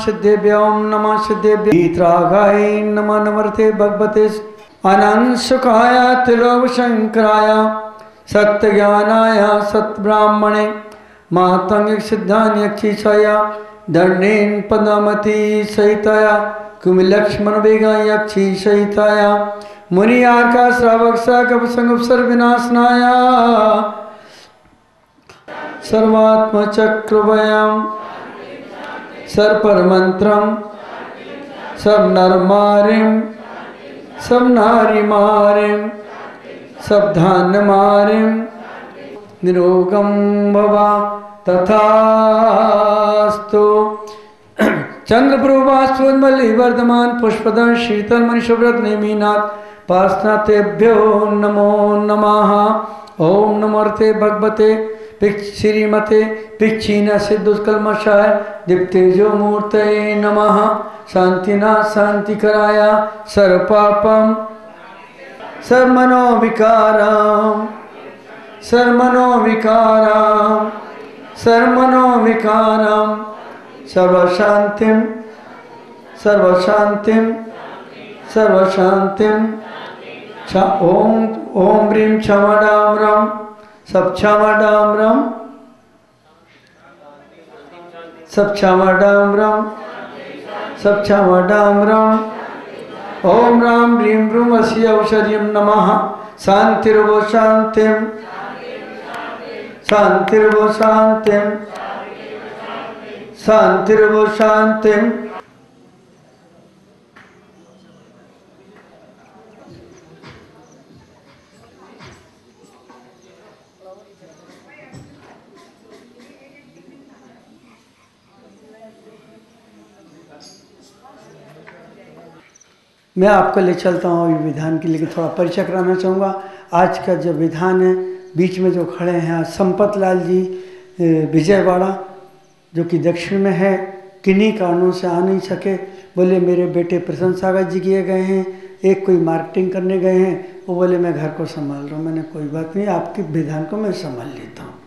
सिद्धेभ्यो ओम नमः सिद्धेभ्यो वीतरागाय नमः नमस्ते भगवते अनंत सुखाय त्रिलोक शंकराय सत्य ज्ञानाय सत्य ब्राह्मणे मातंग सिद्धान्यक्षिषाय दंडेन पदमति सहिताय कुमिलक्ष्मण वेगा यक्षि सहिताय मुनियार्का श्रावक सकप संगुप्सर विनाशनाय सर्वात्म चक्रवयम सर्पर मंत्रम सब नर मारिम सब नारी मारिम सब धान्य मारिम निरोगम भवा तथास्तु। चंद्रप्रभास्फुन्मलि वर्धमान पुष्पदं शीतल मणिशुभ्रत नेमिनाथ पार्श्वनाथेभ्यो नमो नमः। ओम नमोर्ते भगवते श्रीमते पिच्छीन सिद्धुष्कल्मषाय दीप्तेजो मूर्तये नमः। शांतिनाथ शांतिकराय सर्वपापम सर्वमनोविकारम सर्वमनोविकारम सर्वमनोविकारम सर्वशांतिम सर्वशांतिम सर्वशांतिम। ओम ओम ह्रीं क्षमडाम रम सब क्षमडाम रम सब क्षमडाम रम सब क्षमडाम रम। ओम राम ह्रीं रूम अस्य औषधिं नमः। शांतिर्वो शांतिम शांतिर्वो शांतिम शांतिर्वो शांतिम। मैं आपको ले चलता हूँ विधान के लिए थोड़ा परिचय कराना चाहूँगा। आज का जो विधान है, बीच में जो खड़े हैं संपत लाल जी विजयवाड़ा, जो कि दक्षिण में है, किन्हीं कारणों से आ नहीं सके। बोले मेरे बेटे प्रसन्न सागर जी किए गए हैं, एक कोई मार्केटिंग करने गए हैं, वो बोले मैं घर को संभाल रहा हूँ। मैंने कोई बात नहीं, आपके विधान को मैं संभाल लेता हूँ।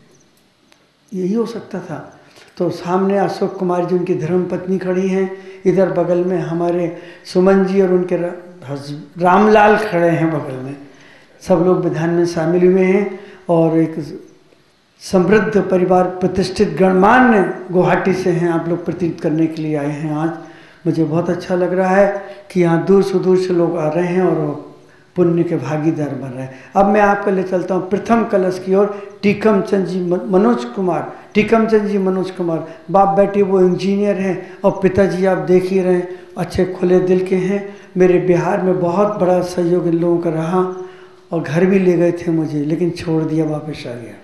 यही हो सकता था। तो सामने अशोक कुमार जी उनकी धर्मपत्नी खड़ी हैं, इधर बगल में हमारे सुमन जी और उनके रामलाल खड़े हैं बगल में। सब लोग विधान में शामिल हुए हैं और एक समृद्ध परिवार प्रतिष्ठित गणमान्य गुवाहाटी से हैं, आप लोग प्रतीत करने के लिए आए हैं। आज मुझे बहुत अच्छा लग रहा है कि यहाँ दूर सुदूर से लोग आ रहे हैं और पुण्य के भागीदार बन रहे हैं। अब मैं आपको ले चलता हूँ प्रथम कलश की ओर। टीकम चंद जी मनोज कुमार, टीकम चंद जी मनोज कुमार, बाप बेटे वो इंजीनियर हैं और पिताजी आप देख ही रहे हैं, अच्छे खुले दिल के हैं। मेरे बिहार में बहुत बड़ा सहयोग इन लोगों का रहा और घर भी ले गए थे मुझे, लेकिन छोड़ दिया, वापस आ गया।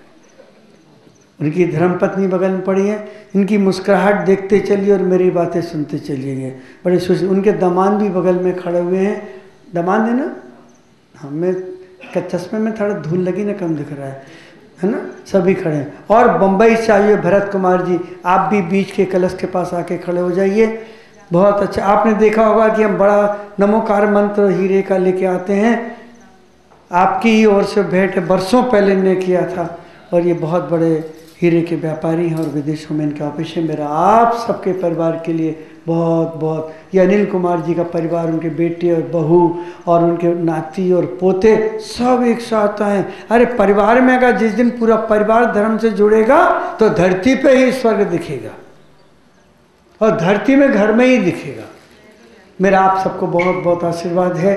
उनकी धर्मपत्नी बगल में पड़ी है, इनकी मुस्कुराहट देखते चलिए और मेरी बातें सुनते चलिए। बड़े खुश। उनके दामाद भी बगल में खड़े हुए हैं। दामाद है ना? हमें चश्मे में थोड़ा धूल लगी ना, कम दिख रहा है ना? सभी खड़े हैं। और बम्बई से आइए भरत कुमार जी, आप भी बीच के कलश के पास आके खड़े हो जाइए। बहुत अच्छा। आपने देखा होगा कि हम बड़ा नमोकार मंत्र हीरे का लेके आते हैं, आपकी ही ओर से भेंट बरसों पहले ने किया था और ये बहुत बड़े हीरे के व्यापारी हैं और विदेशों में इनका ऑफिस है। मेरा आप सबके परिवार के लिए बहुत बहुत, ये अनिल कुमार जी का परिवार, उनके बेटे और बहू और उनके नाती और पोते सब एक साथ आए। अरे परिवार में अगर जिस दिन पूरा परिवार धर्म से जुड़ेगा तो धरती पे ही स्वर्ग दिखेगा और धरती में घर में ही दिखेगा। मेरा आप सबको बहुत बहुत आशीर्वाद है।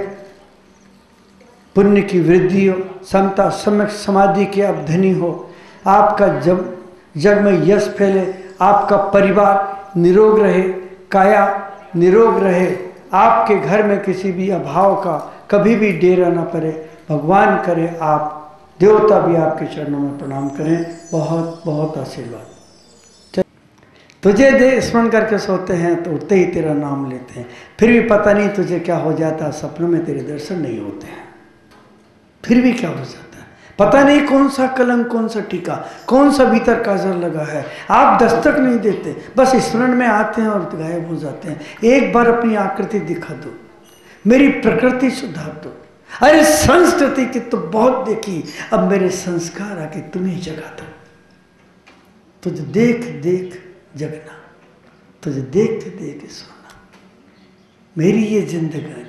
पुण्य की वृद्धि हो, समता सम्यक समाधि की आप धनी हो, आपका जग में यश फैले, आपका परिवार निरोग रहे, काया निरोग रहे, आपके घर में किसी भी अभाव का कभी भी डेरा ना पड़े। भगवान करे आप देवता भी आपके चरणों में प्रणाम करें। बहुत बहुत आशीर्वाद। तुझे दे स्मरण करके सोते हैं तो उठते ही तेरा नाम लेते हैं, फिर भी पता नहीं तुझे क्या हो जाता, सपनों में तेरे दर्शन नहीं होते हैं। फिर भी क्या हो जाता है पता नहीं, कौन सा कलंक, कौन सा टीका, कौन सा भीतर काजल लगा है, आप दस्तक नहीं देते, बस स्मरण में आते हैं और गायब हो जाते हैं। एक बार अपनी आकृति दिखा दो, मेरी प्रकृति सुधार दो। अरे संस्कृति की तो बहुत देखी, अब मेरे संस्कार आके तुम्हें जगा दो। तुझे देख देख जगना, तुझे देखते देखते सोना, मेरी ये जिंदगानी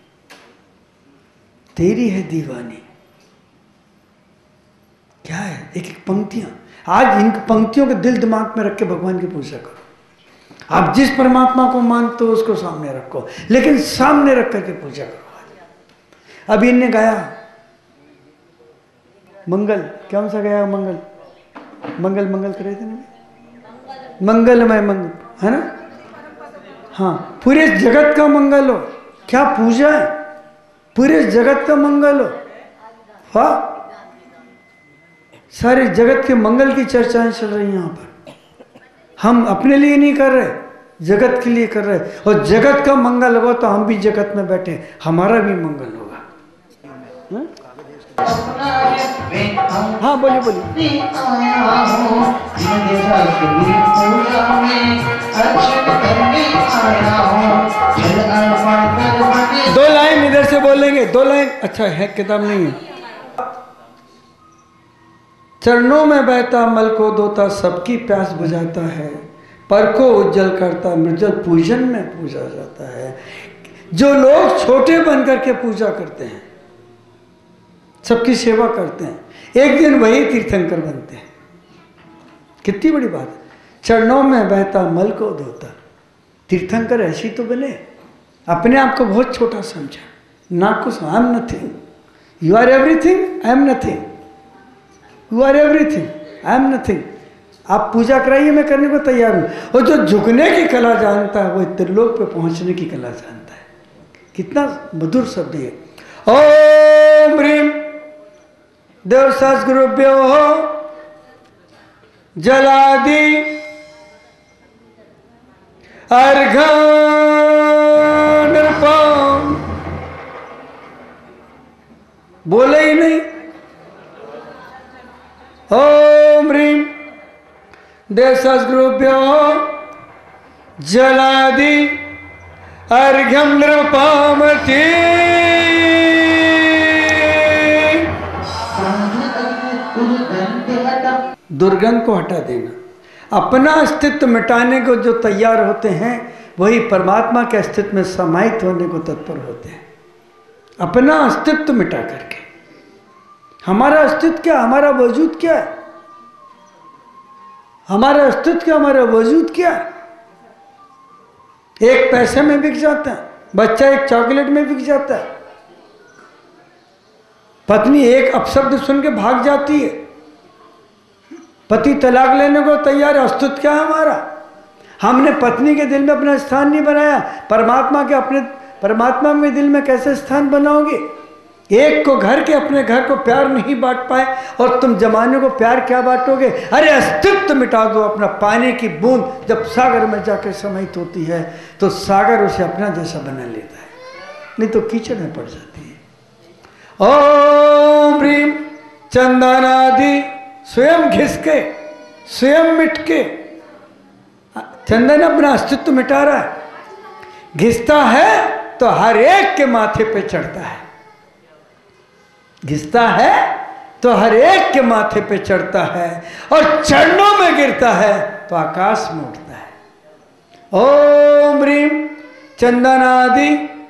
तेरी है दीवानी। क्या है, एक एक पंक्तियां। आज इन पंक्तियों को दिल दिमाग में रख के भगवान की पूजा करो। आप जिस परमात्मा को मानते हो उसको सामने रखो, लेकिन सामने रख करके पूजा करो। अभी इनने गाया मंगल, कौन सा गाया मंगल? मंगल मंगल करे थे ना, मंगलमय मंगल, है ना? हाँ, पूरे जगत का मंगल हो। क्या पूजा है, पूरे जगत का मंगल हो। वाह, सारे जगत के मंगल की चर्चाएं चल रही हैं यहाँ पर। हम अपने लिए नहीं कर रहे, जगत के लिए कर रहे। और जगत का मंगल होगा तो हम भी जगत में बैठे, हमारा भी मंगल होगा। हाँ बोलिए बोलिए। दो लाइन इधर से बोलेंगे, दो लाइन। अच्छा है, किताब नहीं है। चरणों में बहता मल को धोता, सबकी प्यास बुझाता है। पर को उज्जवल करता, मृदुल पूजन में पूजा जाता है। जो लोग छोटे बन करके पूजा करते हैं, सबकी सेवा करते हैं, एक दिन वही तीर्थंकर बनते हैं। कितनी बड़ी बात है। चरणों में बहता मल को धोता, तीर्थंकर ऐसी तो बने। अपने आप को बहुत छोटा समझा, ना कुछ। I am nothing, you are everything, I am nothing. You are everything, I am nothing. आप पूजा कराइए, मैं करने को तैयार हूँ। और जो झुकने की कला जानता है, वो त्रिलोक पे पहुंचने की कला जानता है। कितना मधुर शब्द है। ओम ह्रीम देव सद्गुरुभ्यो जलादि अर्घं नृपं। बोले ही नहीं। ओम ह्रीम देव सद्गुरुभ्यो जलादि अर्घ्यं नृपामति। दुर्गंध को हटा देना। अपना अस्तित्व मिटाने को जो तैयार होते हैं, वही परमात्मा के अस्तित्व में समाहित होने को तत्पर होते हैं। अपना अस्तित्व मिटा करके। हमारा अस्तित्व क्या, हमारा वजूद क्या है? हमारा अस्तित्व क्या, हमारा वजूद क्या है? एक पैसे में बिक जाता है, बच्चा एक चॉकलेट में बिक जाता है, पत्नी एक अपशब्द सुन के भाग जाती है, पति तलाक लेने को तैयार है। अस्तित्व क्या है हमारा? हमने पत्नी के दिल में अपना स्थान नहीं बनाया। परमात्मा के अपने परमात्मा में दिल में कैसे स्थान बनाओगे? एक को घर के अपने घर को प्यार नहीं बांट पाए और तुम जमाने को प्यार क्या बांटोगे? अरे अस्तित्व मिटा दो अपना। पानी की बूंद जब सागर में जाकर समाहित होती है तो सागर उसे अपना जैसा बना लेता है, नहीं तो कीचड़ में पड़ जाती है। ओम ह्रीम चंदनादि स्वयं घिसके, स्वयं मिटके। चंदन अपना अस्तित्व मिटा रहा है। घिसता है तो हर एक के माथे पे चढ़ता है। घिसता है तो हर एक के माथे पे चढ़ता है, और चरणों में गिरता है तो आकाश में उठता है। ओम ह्रीम चंदनादि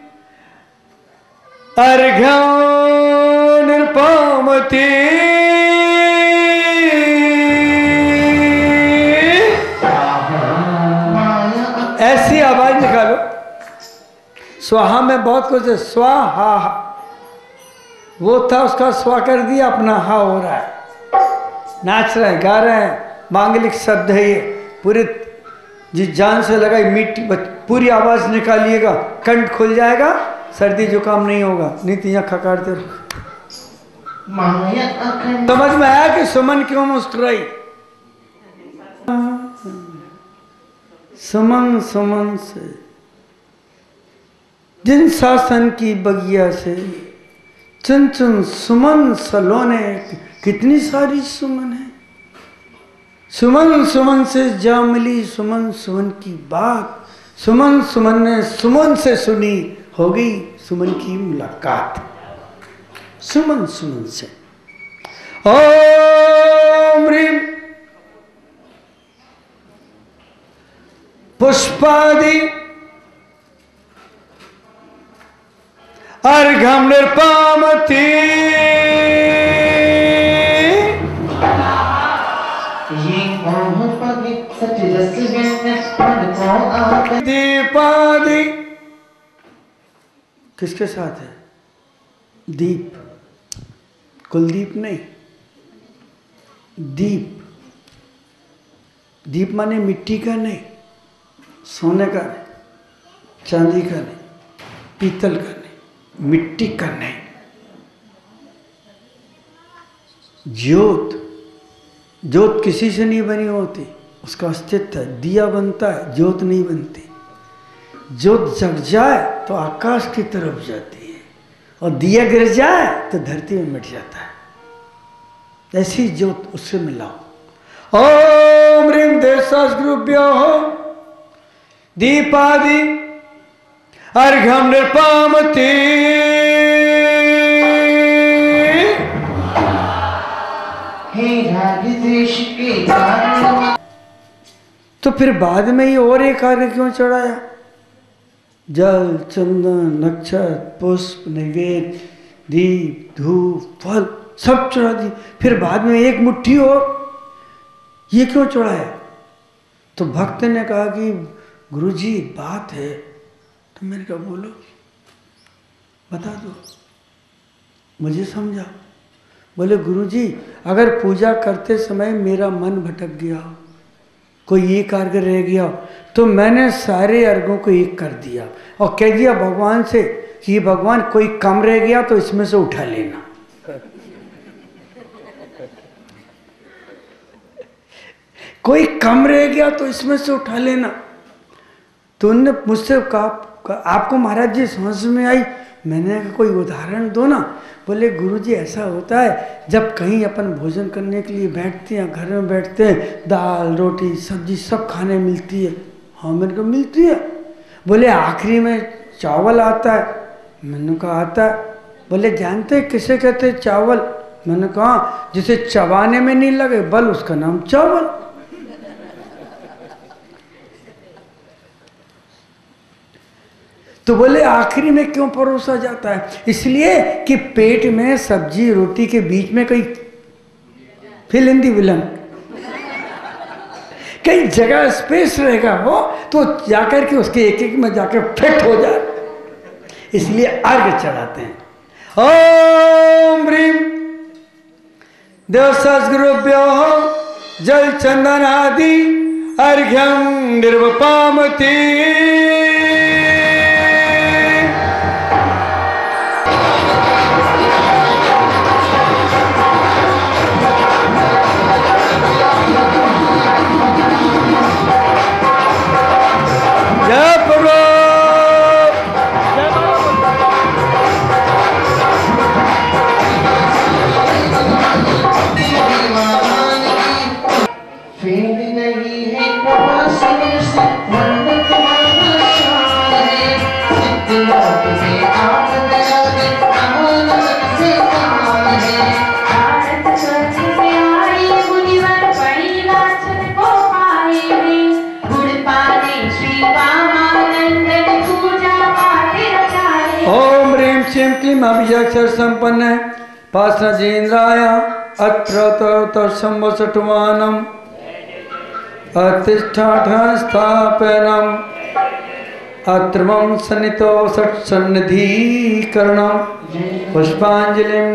अर्घ्यं नृपामति। ऐसी आवाज निकालो। स्वाहा में बहुत कुछ है। स्वाहा वो था, उसका स्वा कर दिया, अपना हा हो रहा है। नाच रहे हैं, गा रहे हैं, मांगलिक शब्द है ये। पूरी जिस जान से लगाई मीठी पूरी आवाज निकालिएगा, कंठ खुल जाएगा, सर्दी जुकाम नहीं होगा। नहीं तो यहाँ खकारते रहो। समझ में आया कि सुमन क्यों मुस्कुराई? सुमन सुमन से जिन शासन की बगिया से चुन चुन सुमन सलोने। कितनी सारी सुमन है। सुमन सुमन से जा मिली सुमन सुमन की बात। सुमन सुमन ने सुमन से सुनी, हो गई सुमन की मुलाकात। सुमन सुमन से। ओम ह्रीम पुष्पादि अर्घम निर्पामति दीपादि किसके साथ है? दीप, कुलदीप नहीं, दीप। दीप माने मिट्टी का नहीं, सोने का नहीं, चांदी का नहीं, पीतल का नहीं, मिट्टी का नहीं। ज्योत, ज्योत किसी से नहीं बनी होती, उसका अस्तित्व है। दिया बनता है, ज्योत नहीं बनती। ज्योत जग जाए तो आकाश की तरफ जाती है, और दिया गिर जाए तो धरती में मिट जाता है। ऐसी ज्योत उससे मिलाओ। ओम ह्रीं देशास्गुरुभ्यो दीपादि अर्घम निर्पामति। तो फिर बाद में ये और एक कार्य क्यों चढ़ाया? जल, चंदन, नक्षत्र, पुष्प, नैवेद्य, दीप, धूप, फल सब चढ़ा दी। फिर बाद में एक मुट्ठी और, ये क्यों चढ़ाया? तो भक्त ने कहा कि गुरुजी बात है। तो मैंने कहा बोलो, बता दो, मुझे समझा। बोले गुरुजी अगर पूजा करते समय मेरा मन भटक गया, कोई एक अर्घ रह गया, तो मैंने सारे अर्घों को एक कर दिया और कह दिया भगवान से कि भगवान कोई कम रह गया तो इसमें से उठा लेना। कोई कम रह गया तो इसमें से उठा लेना। तो उनने मुझसे कहा आपको महाराज जी समझ में आई? मैंने कहा कोई उदाहरण दो ना। बोले गुरुजी ऐसा होता है जब कहीं अपन भोजन करने के लिए बैठते हैं, घर में बैठते हैं, दाल रोटी सब्जी सब खाने मिलती है। हाँ मैंने कहा मिलती है। बोले आखिरी में चावल आता है। मैंने कहा आता है। बोले जानते किसे कहते चावल? मैंने कहा जिसे चबाने में नहीं लगे बल उसका नाम चावल। तो बोले आखिरी में क्यों परोसा जाता है? इसलिए कि पेट में सब्जी रोटी के बीच में कहीं फिल इन दी विलन, कई जगह स्पेस रहेगा हो तो जाकर के उसके एक एक में जाकर फिट हो जाए, इसलिए अर्घ चढ़ाते हैं। ओम ह्रीं देवसद्गुरुभ्यो जल चंदन आदि अर्घ्यम निर्वपामति। अभिजक्षर संपन्न पासजीन्द्राय अत्र संवसटवानम अतिष्ठाठ स्थापनम अत्रमं सन्नितो सन्निधिकरणम पुष्पांजलिम।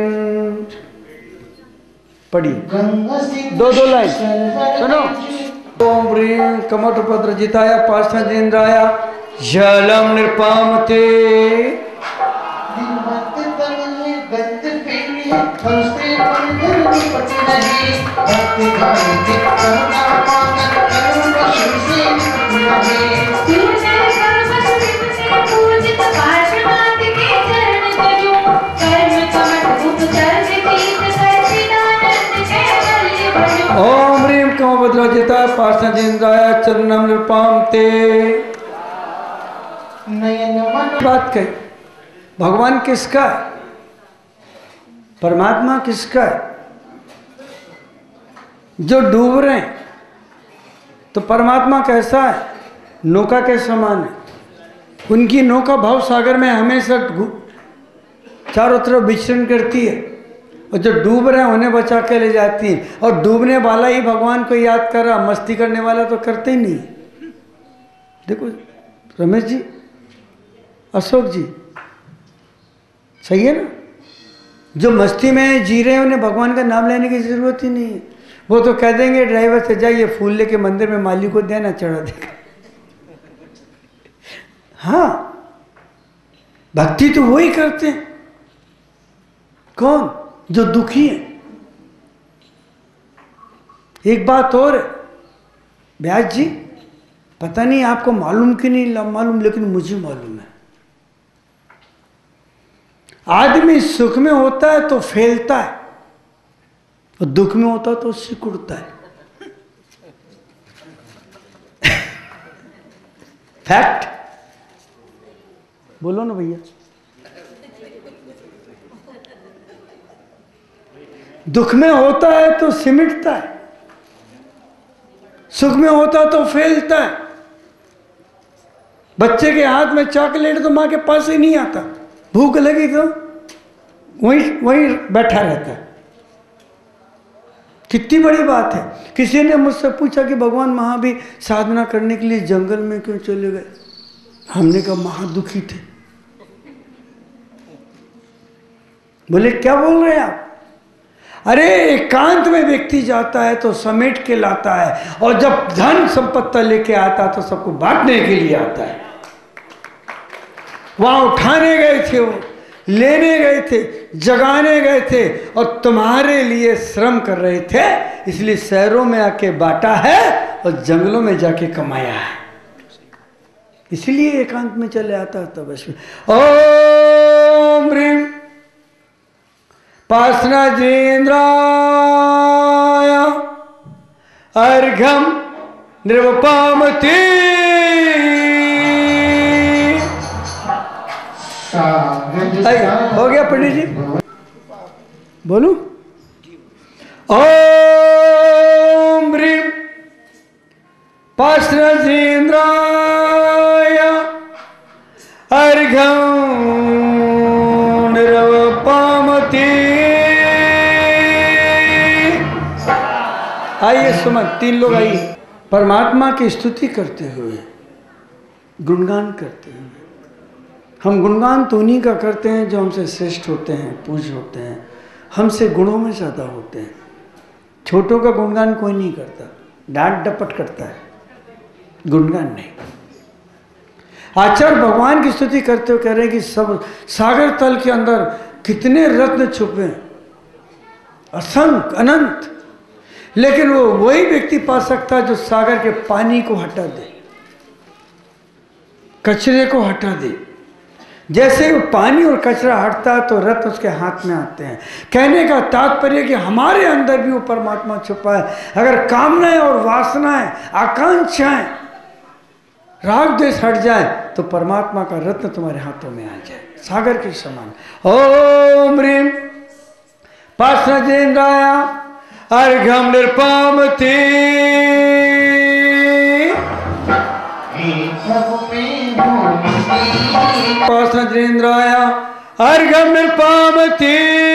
पढ़ी दो लाइन सुनो। ओम ह्रीं कमठपत्रजिताय पासजीन्द्राय जलम निर्पामते। ओम ह्रीं कमठपत्रजिताय पासजीन्द्राय चरणम निर्पामते। बात कही भगवान किसका है? परमात्मा किसका है? जो डूब रहे हैं तो परमात्मा कैसा है? नौका के समान है। उनकी नौका भाव सागर में हमेशा चारों तरफ विचरण करती है, और जो डूब रहे हैं उन्हें बचा के ले जाती है। और डूबने वाला ही भगवान को याद कर रहा, मस्ती करने वाला तो करते ही नहीं। देखो रमेश जी, अशोक जी, सही है ना? जो मस्ती में जी रहे हैं उन्हें भगवान का नाम लेने की जरूरत ही नहीं है। वो तो कह देंगे ड्राइवर से, जाइए फूल लेके मंदिर में माली को देना, चढ़ा देगा। हाँ, भक्ति तो वही करते हैं। कौन? जो दुखी है। एक बात और है व्यास जी, पता नहीं आपको मालूम कि नहीं मालूम, लेकिन मुझे मालूम है। आदमी सुख में होता है तो फैलता है, और दुख में होता है तो सिकुड़ता है। फैक्ट बोलो ना भैया। दुख में होता है तो सिमटता है, सुख में होता है तो फैलता है। बच्चे के हाथ में चॉकलेट तो मां के पास ही नहीं आता, भूख लगी तो वहीं बैठा रहता है। कितनी बड़ी बात है। किसी ने मुझसे पूछा कि भगवान महावीर साधना करने के लिए जंगल में क्यों चले गए? हमने कहा महादुखी थे। बोले क्या बोल रहे हैं आप? अरे एकांत में व्यक्ति जाता है तो समेट के लाता है, और जब धन संपत्ति लेके आता है तो सबको बांटने के लिए आता है। वहां उठाने गए थे, वो लेने गए थे, जगाने गए थे, और तुम्हारे लिए श्रम कर रहे थे, इसलिए शहरों में आके बांटा है और जंगलों में जाके कमाया है। इसलिए एकांत में चले आता तब ओम ह्रीं पार्श्वनाथेन्द्राय अर्घ्यं निर्वपामति। हो गया पंडित जी? बोलू? ओम ह्रीं पार्श्वनाथेन्द्राय अर्घ्यं निर्वपामति। आइए सुमन, 3 लोग आइए। परमात्मा की स्तुति करते हुए, गुणगान करते हुए। हम गुणगान तो उन्हीं का करते हैं जो हमसे श्रेष्ठ होते हैं, पूज्य होते हैं, हमसे गुणों में ज़्यादा होते हैं। छोटों का गुणगान कोई नहीं करता, डांट डपट करता है, गुणगान नहीं। आचार्य भगवान की स्तुति करते हुए कह रहे हैं कि सब सागर तल के अंदर कितने रत्न छुपे हैं, असंख्य अनंत, लेकिन वो वही व्यक्ति पा सकता है जो सागर के पानी को हटा दे, कचरे को हटा दे। जैसे वो पानी और कचरा हटता है तो रत्न उसके हाथ में आते हैं। कहने का तात्पर्य कि हमारे अंदर भी वो परमात्मा छुपा है। अगर कामनाएं और वासनाएं, आकांक्षाएं, राग द्वेष हट जाए तो परमात्मा का रत्न तुम्हारे हाथों में आ जाए, सागर के समान। ओम ह्रीं पार्श्वनाथेन्द्राय अर्घ्यं निर्वपामति। पार्श्वनाथेन्द्राय अर्घ्यं निर्वपामति।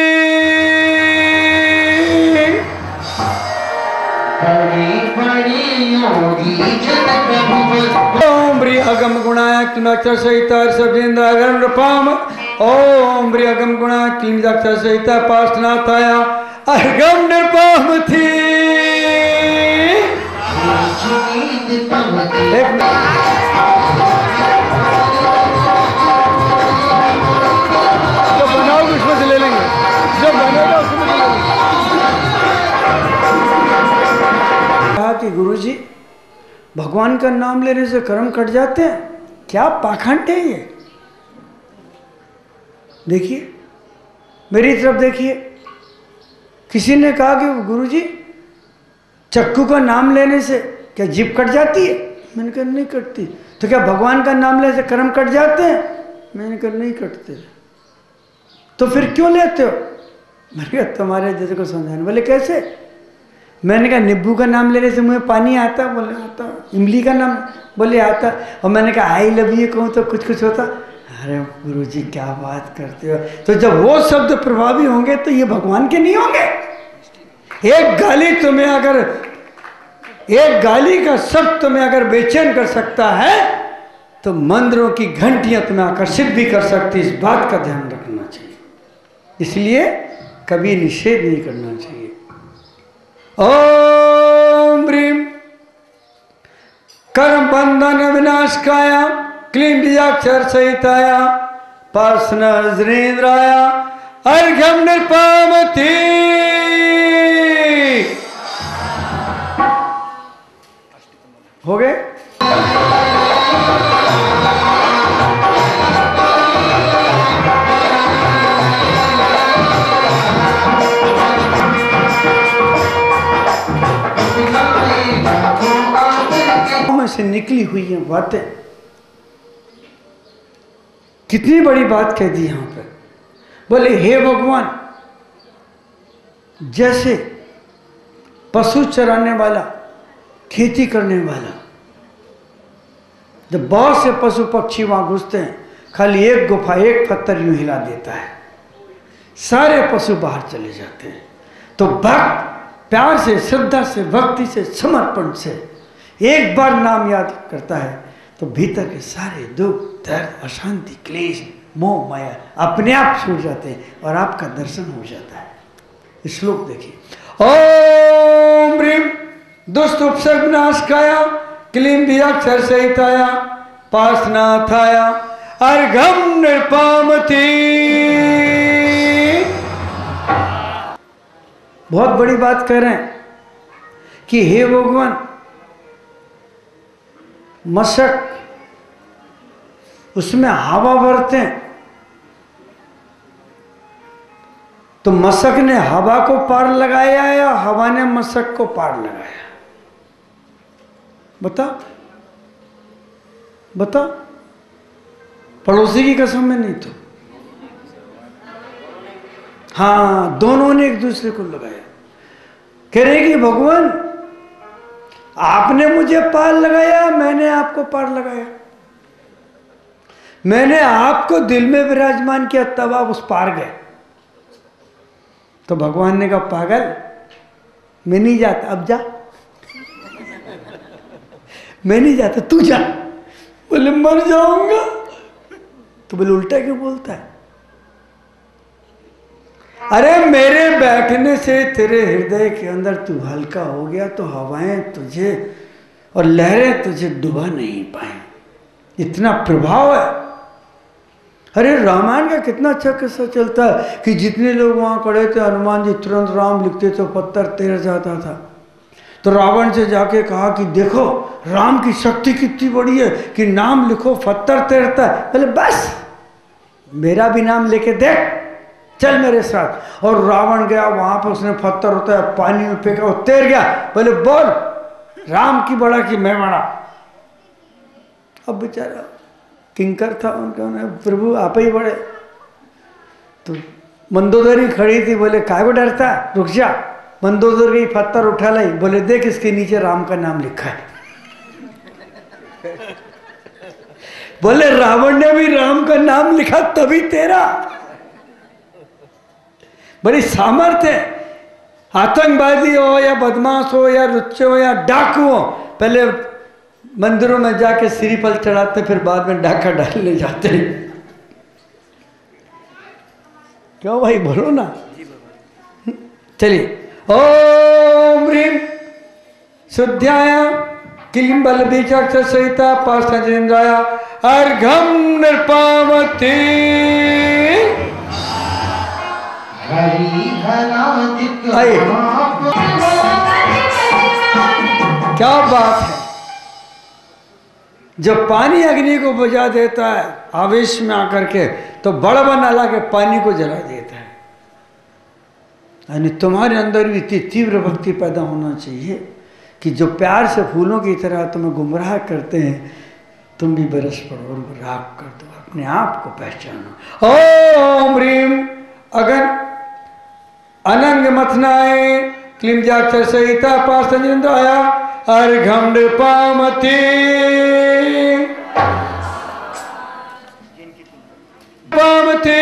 ओम ह्रीं अगम गुणाय क्लीनाक्षर सहित सर्वेन्द्र अर्घ्यं निर्वपामि। ओम ह्रीं अगम गुणाय क्लीनाक्षर सहित पार्श्वनाथाय अर्घ्यं निर्वपामि। जो बनाओगे उसमें से ले लेंगे, जो बनेगा उसमें से ले लेंगे। कहा कि गुरुजी भगवान का नाम लेने से कर्म कट जाते हैं, क्या पाखंड है ये? देखिए मेरी तरफ देखिए। किसी ने कहा कि गुरुजी चक्कू का नाम लेने से क्या जीभ कट जाती है? मैंने कहा नहीं कटती। तो क्या भगवान का नाम लेने से कर्म कट जाते हैं? मैंने कहा नहीं कटते। तो फिर क्यों लेते हो? मैंने कहा तुम्हारे जैसे को समझाने। बोले कैसे? मैंने कहा नींबू का नाम लेने से मुझे पानी आता? बोले आता। इमली का नाम? बोले आता। और मैंने कहा आई लव यू कहूँ तो कुछ कुछ होता? अरे गुरुजी क्या बात करते हो। तो जब वो शब्द प्रभावी होंगे तो ये भगवान के नहीं होंगे? एक गाली का शब्द तुम्हें अगर बेचैन कर सकता है तो मंदिरों की घंटियां तुम्हें आकर्षित भी कर सकती। इस बात का ध्यान रखना चाहिए, इसलिए कभी निषेध नहीं करना चाहिए। ओम ह्रीम कर्म बंधन विनाशकाया क्लीं बीजाक्षर सहिताया पार्षणेन्द्राया अर्घ्यम निर्पामति। हो गए? से निकली हुई है बातें। कितनी बड़ी बात कह दी यहां पर। बोले हे भगवान, जैसे पशु चराने वाला, खेती करने वाला, जब बहुत से पशु पक्षी वहां घुसते हैं, खाली एक गुफा, एक पत्थर यूं हिला देता है, सारे पशु बाहर चले जाते हैं। तो भक्त प्यार से, श्रद्धा से, भक्ति से, समर्पण से एक बार नाम याद करता है तो भीतर के सारे दुख, दर्द, अशांति, क्लेश, मोह, माया अपने आप छूट जाते हैं और आपका दर्शन हो जाता है। श्लोक देखिए। ओम ह्रीम दुष्ट उपसर्ग विनाशकाया क्लीं बीजाक्षर सहिताया पार्षणाथाया अर्घ्यम निर्पामति। बहुत बड़ी बात कह रहे हैं कि हे भगवान, मशक उसमें हवा भरते हैं तो मशक ने हवा को पार लगाया या हवा ने मशक को पार लगाया? बता बता। पड़ोसी की कसम में नहीं तो। हाँ, दोनों ने एक दूसरे को लगाया। कह रहे कि भगवान आपने मुझे पार लगाया, मैंने आपको पार लगाया। मैंने आपको दिल में विराजमान किया तब आप उस पार गए। तो भगवान ने कहा पागल, मैं नहीं जाता, अब जा। मैं नहीं जाता, तू जा। बोले मर जाऊंगा। तो बोले उल्टा क्यों बोलता है? अरे मेरे बैठने से तेरे हृदय के अंदर तू हल्का हो गया तो हवाएं तुझे और लहरें तुझे डुबा नहीं पाए, इतना प्रभाव है। अरे रामायण का कितना अच्छा किस्सा चलता है कि जितने लोग वहां खड़े थे, हनुमान जी तुरंत राम लिखते तो पत्थर तैर जाता था। तो रावण से जाके कहा कि देखो राम की शक्ति कितनी बड़ी है कि नाम लिखो पत्थर तैरता है। बोले बस मेरा भी नाम लेके देख, चल मेरे साथ। और रावण गया वहां पर, उसने पत्थर होता है पानी में फेंका, वो तैर गया। बोले बोल राम की बड़ा कि मैं बड़ा। अब बेचारा किंकर था, उनका प्रभु आप ही बड़े। तो मंदोदरी खड़ी थी, बोले काय को डरता, रुक जा। मंदोदरी गई, पत्थर उठा लाई, बोले देख इसके नीचे राम का नाम लिखा है। बोले रावण ने भी राम का नाम लिखा तभी तेरा। बड़ी सामर्थ्य है। आतंकवादी हो या बदमाश हो या लुच्चे हो या डाकू हो, पहले मंदिरों में जाके श्रीफल चढ़ाते, फिर बाद में डाका डालने जाते। क्यों भाई, बोलो ना। चलिए। ओम ह्रीम शुद्ध्याया क्लीं बल बीजाक्षर सहिता पार्षणेन्द्राया अर्घ्यम निर्पामति। क्या बात है। जब पानी अग्नि को बुझा देता है आवेश में आकर के, तो बड़ा बना ला के पानी को जला देता है। यानी तुम्हारे अंदर भी इतनी तीव्र भक्ति पैदा होना चाहिए कि जो प्यार से फूलों की तरह तुम्हें गुमराह करते हैं, तुम भी बरस पड़ो और राख कर दो, अपने आप को पहचानो। ओम ह्रीम अगन अनंग मथनाए क्लीं बीजाक्षर सहिता पार्थनिंद्राय अर्घं नृपामति पामति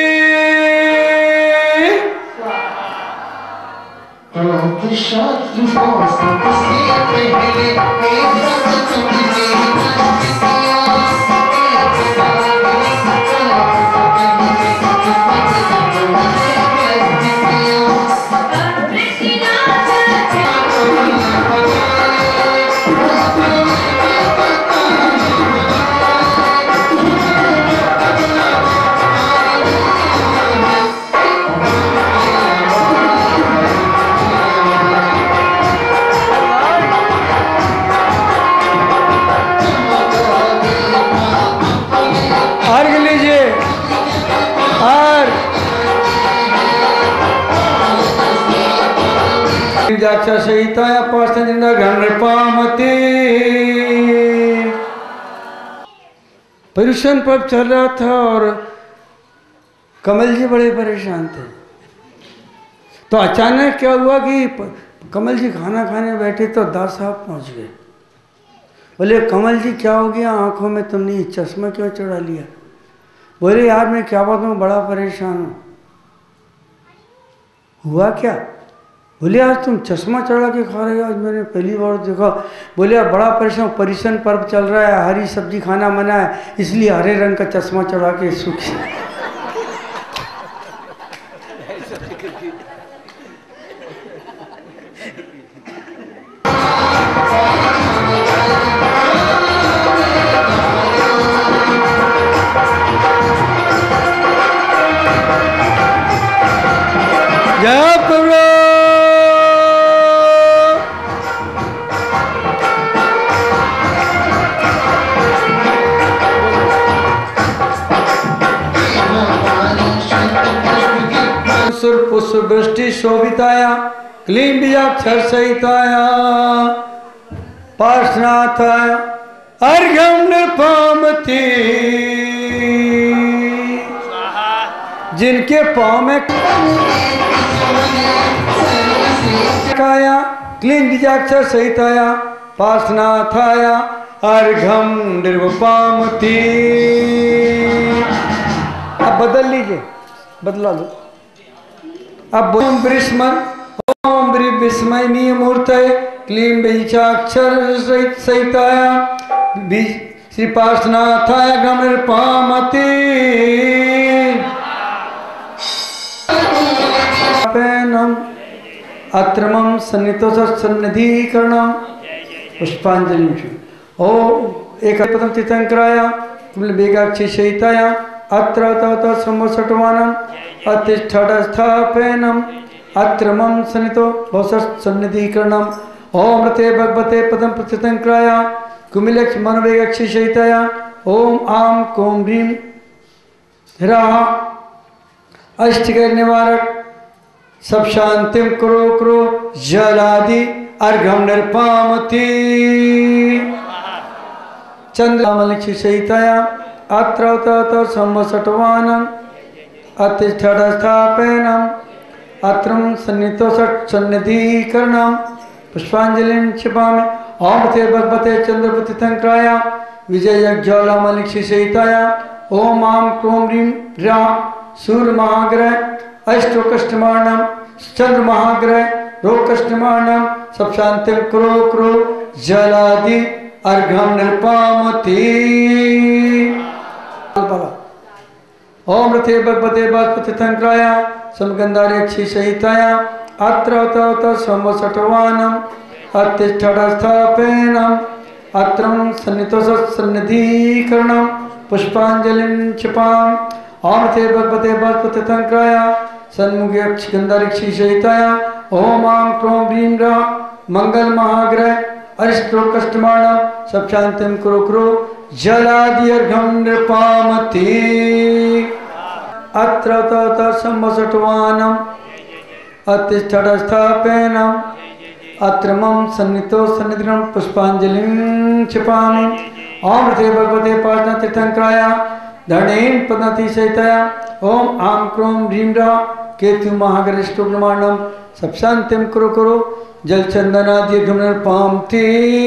बीजाक्षर सहिताया पार्थनिंद्राय अर्घं नृपामति। पर्यूषण पर्व चल रहा था और कमल जी बड़े परेशान थे। तो अचानक क्या हुआ कि कमल जी खाना खाने बैठे तो दास साहब पहुंच गए। बोले कमल जी क्या हो गया, आंखों में तुमने चश्मा क्यों चढ़ा लिया? बोले यार मैं क्या बताऊं, बड़ा परेशान हूं। हुआ क्या? बोले आज तुम चश्मा चढ़ा के खा रहे हो, आज मैंने पहली बार देखा। बोले यार बड़ा परेशान, पर्यूषण पर्व चल रहा है, हरी सब्जी खाना मना है, इसलिए हरे रंग का चश्मा चढ़ा के सूखी। पुष्पवृष्टि शोभिताया क्लीं बीजाक्षर सहिताया पार्श्वनाथाय अर्घं नृपामति। जिनके पाँव में काया क्लीं बीजाक्षर सहिताया पार्श्वनाथाय अर्घं नृपामति। अब बदल लीजिए, बदला लो। अब ओम विस्मयनीय मूर्तये क्लीं बीजाक्षर सहिताया श्री पार्श्वनाथाय अर्घं नृपामति। अत्रमं सन्निधिकरणं पुष्पांजलि। ओ एक पदम तीर्थंकराय बीजाक्षी सहिताया अत्र तत संवत्सरवानम् अतिष्ठस्थापनम् अत्रमं सन्नितो भवसन्निधिकरणम्। ओम रते भगवते पदम प्रतिशंकराय कुमिलक्ष मनोवेगक्षी सहिताया ओम आम कोम ह्रीं ह्राः अष्टगैर निवारक सब शांतिम करो जलादि अर्घं नृपामति। चंद्रमलक्षी सहिताया अत्र तत संवत्सरवानम् अतिष्ठस्थापनम् अत्रं सन्नितो सन्निधिकरणं पुष्पांजलिं क्षिपामि। ओम ते भगवते चंद्रपतिशंकराय विजयज्वालामलक्षी सहिताया ओम आम क्रोम ह्रीं ह्राः सूर्यमहाग्रह अष्टोकष्टमाणं चंद्रमहाग्रह रोकष्टमाणं सब शांतिं करो जलादि अर्घं नृपामति। ओम रथे भगवते बाष्पतीर्थंकराय समगंधारेक्षी सहिताया अत्र तत संवत्सरवानम् अतिष्ठस्थापनम् अत्रं सन्नितो सन्निधिकरणं पुष्पांजलिं क्षिपामि। ओम रथे भगवते बाष्पतीर्थंकराय सन्मुखे गंधारेक्षी सहिताया ओम आम क्रोम ह्रीं ह्राः मंगल महाग्रह अरिष्टोकष्टमाणं सब शांतिं करो जलादि अर्घं नृपामति। अत्र तत संवत्सरवानम् अतिष्ठस्थापनम् अत्रमं सन्नितो सन्निधिकरणं पुष्पांजलिं क्षिपामि। ओम रथे भगवते पार्श्वनाथतीर्थंकराय धरणेन पद्मनाथी सहिताया ओम आम क्रोम ह्रीं ह्राः केतु महाग्रह अष्टोकष्टमाणं सब शांतिम करो जल चंदनादि घृणर्पाम थी।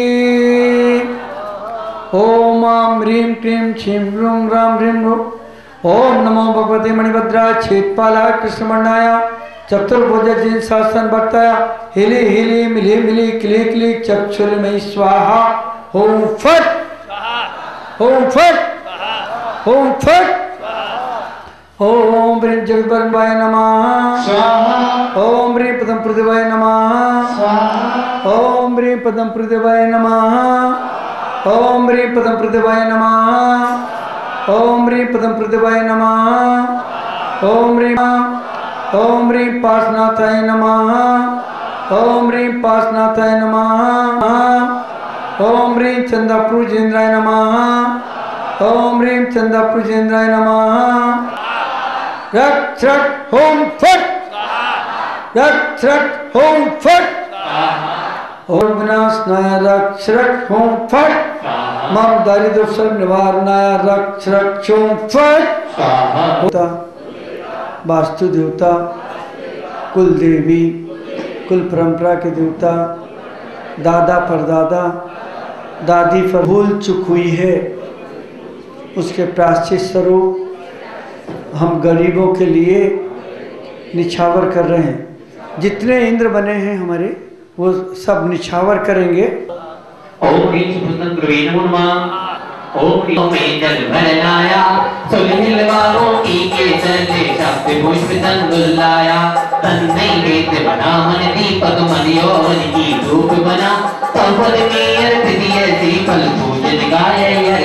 ओम आम ह्रीं क्लीं क्षीं रूं राम ह्रीं रो। ओम नमो भगवते मणिभद्रा छेदपाला कृष्णवर्णाय चतुर्भुज जिन शासन भक्ताय हिली हिली मिली मिली क्ली क्ली चक्षुर्मयी स्वाहा। ओम फट ओम फट ओम फट। ओम ह्रीं जगद्वल्लभाय नमः स्वाहा। ओम ह्रीं पदम पृथिवाय नमः स्वाहा। ओम ह्रीं पदम पृथिवाय नमः। ओम ह्रीं पदम पृथिवाय नमः। ओम ह्रीं पदम पृथिवाय नमः। ओम ह्रीं पार्श्वनाथाय नमः। ओम ह्रीं पार्श्वनाथाय नमः। ओम ह्रीं चंद्रपूजेन्द्राय नमः। ओम ह्रीं चंद्रपूजेन्द्राय नमः। रट रट ओम फट रट रट ओम फट। ओम विनाशनाय रट रट ओम फट। मम दारिद्र्य निवारणाय रट रट ओम फट। वास्तु देवता, कुल देवी, कुल परंपरा के देवता, दादा परदादा, दादी पर भूल चुक हुई है, उसके प्रायश्चित स्वरूप हम गरीबों के लिए निछावर कर रहे हैं। जितने इंद्र बने हैं हमारे वो सब निछावर करेंगे। ओम ह्रीं सुपुत्रवे नमो नमः। ओम ह्रीं में जल भरनाया सुलहिल वारों की केसरे शब्द पुष्प तंदुलाया। तन्नै वेद बना मन दीपक मन यौवन की धूप बना। संपद में अर्थ दिए सी फल पूजन गाय